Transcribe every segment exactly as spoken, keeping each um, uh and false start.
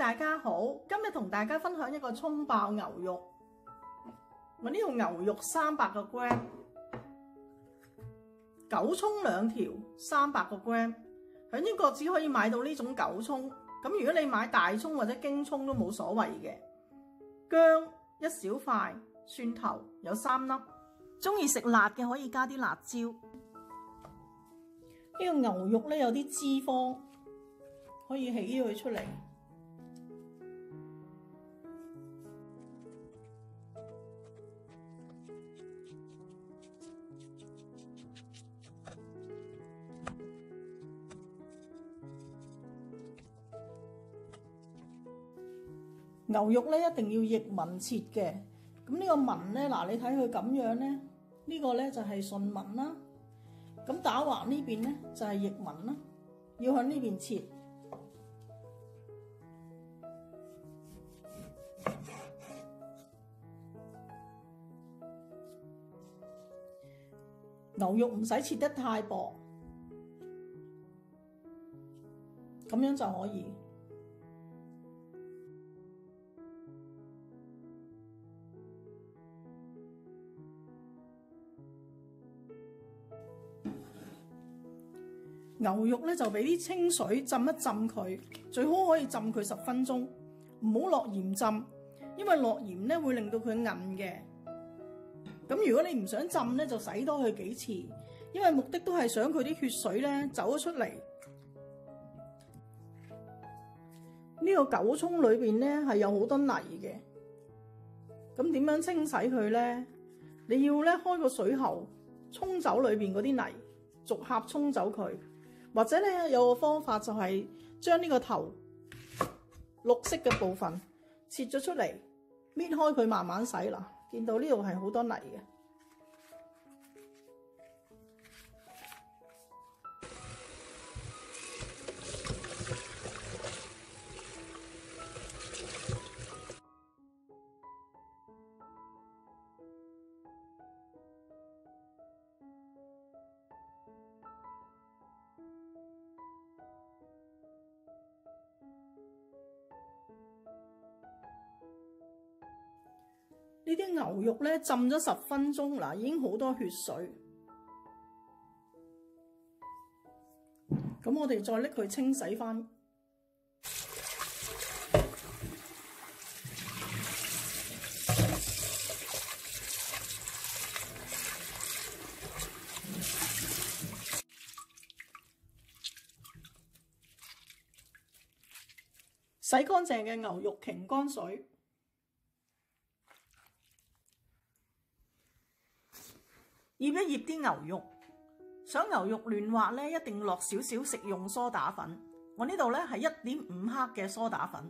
大家好，今日同大家分享一個蔥爆牛肉。我呢度牛肉三百個 gram， 九蔥兩條三百個 gram。喺英國只可以買到呢種九蔥，咁如果你買大蔥或者京蔥都冇所謂嘅。薑一小塊，蒜頭有三粒。中意食辣嘅可以加啲辣椒。呢個牛肉咧有啲脂肪，可以起佢出嚟。牛肉咧一定要逆紋切嘅，咁呢個紋咧，嗱你睇佢咁樣咧，呢個咧就係順紋啦。咁打橫呢邊咧就係逆紋啦，要向呢邊切。牛肉唔使切得太薄，咁樣就可以。牛肉咧就俾啲清水浸一浸佢，最好可以浸佢十分鐘，唔好落鹽浸，因為落鹽咧會令到佢韌嘅。咁如果你唔想浸咧，就洗多佢幾次，因為目的都係想佢啲血水咧走咗出嚟。呢個九蔥裏邊咧係有好多泥嘅，咁點樣清洗佢咧？你要咧開個水喉沖走裏邊嗰啲泥，逐盒沖走佢。或者咧有個方法就係將呢個頭綠色嘅部分切咗出嚟，搣開佢慢慢洗啦。見到呢度係好多泥嘅。呢啲牛肉咧浸咗十分鐘，嗱已經好多血水。咁我哋再拎佢清洗翻。洗乾淨嘅牛肉擎乾水。醃一醃啲牛肉，想牛肉嫩滑咧，一定落少少食用梳打粉。我呢度咧係一點五克嘅梳打粉，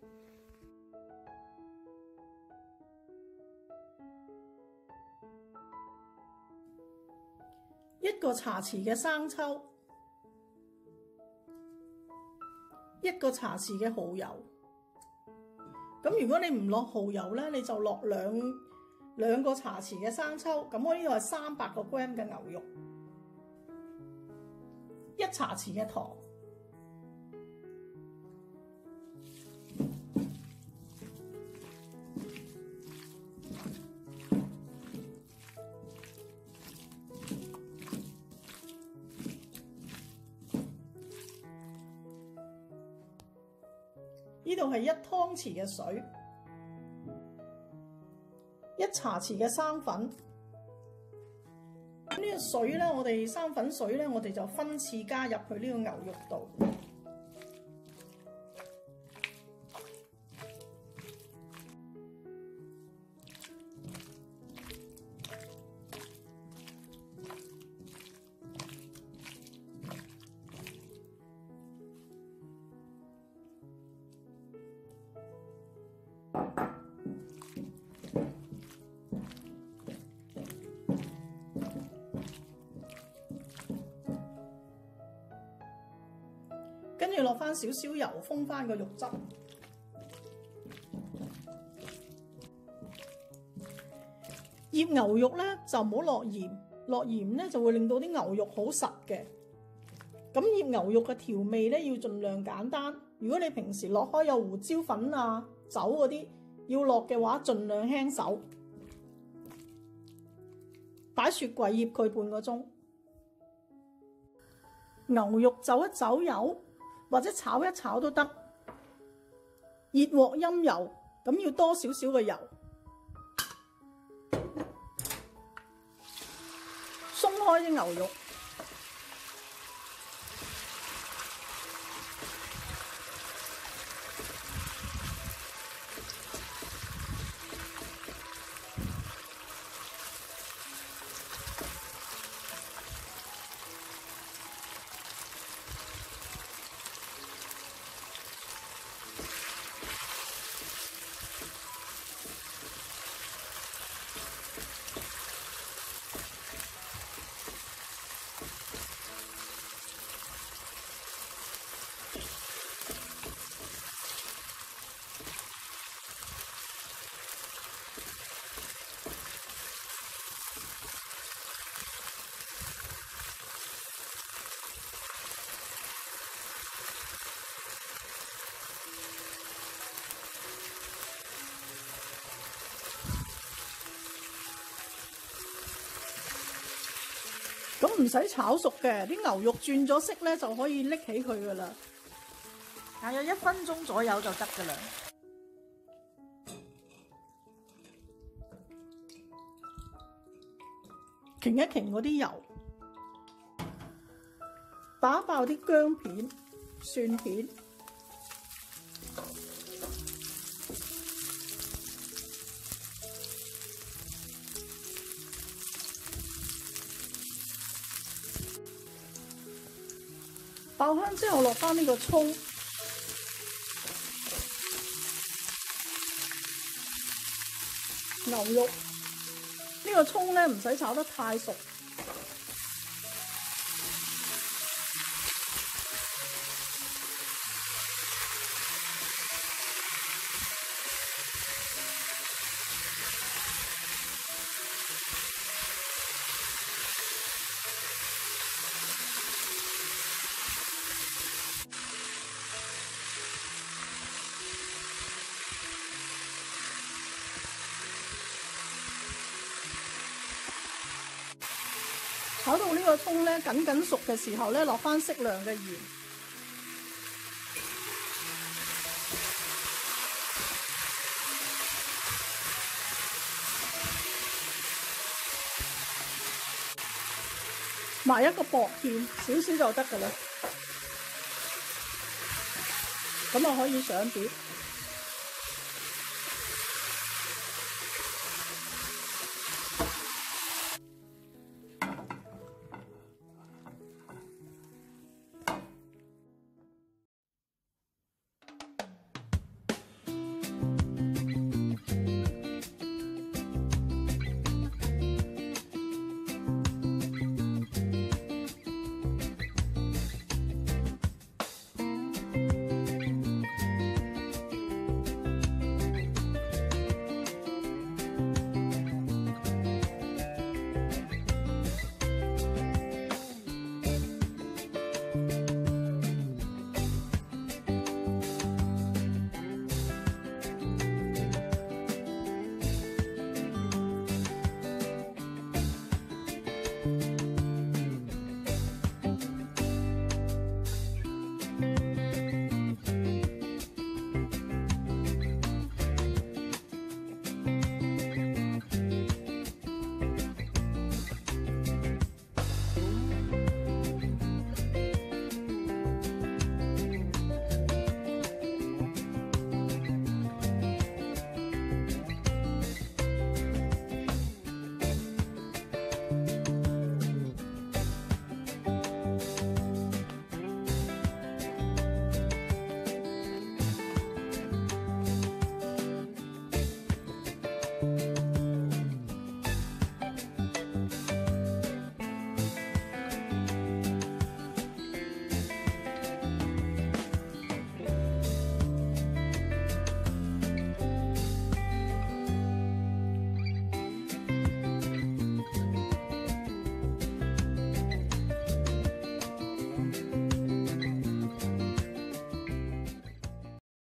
一個茶匙嘅生抽，一個茶匙嘅蠔油。咁如果你唔落蠔油咧，你就落兩。兩個茶匙嘅生抽，咁我呢度係三百個 gram 嘅牛肉，一茶匙嘅糖，呢度係一湯匙嘅水。一茶匙嘅生粉，咁呢個水咧，我哋生粉水咧，我哋就分次加入去呢個牛肉度。跟住落翻少少油，封翻個肉汁。醃牛肉咧就唔好落鹽，落鹽咧就會令到啲牛肉好實嘅。 咁醃牛肉嘅調味咧要盡量簡單。如果你平時落開有胡椒粉啊、酒嗰啲要落嘅話，盡量輕手。擺雪櫃醃佢半個鐘。牛肉走一走油，或者炒一炒都得。熱鑊陰油，咁要多少少嘅油。鬆開啲牛肉。咁唔使炒熟嘅，啲牛肉轉咗色咧就可以拎起佢噶啦。 大約一分鐘左右就得噶啦。 擎一擎嗰啲油，打爆啲薑片、蒜片。爆香之後落翻呢個葱、牛肉，呢個葱咧唔使炒得太熟。炒到呢個葱咧緊緊熟嘅時候咧，落翻適量嘅鹽，埋一個薄芡，少少就得㗎啦。咁啊可以上碟。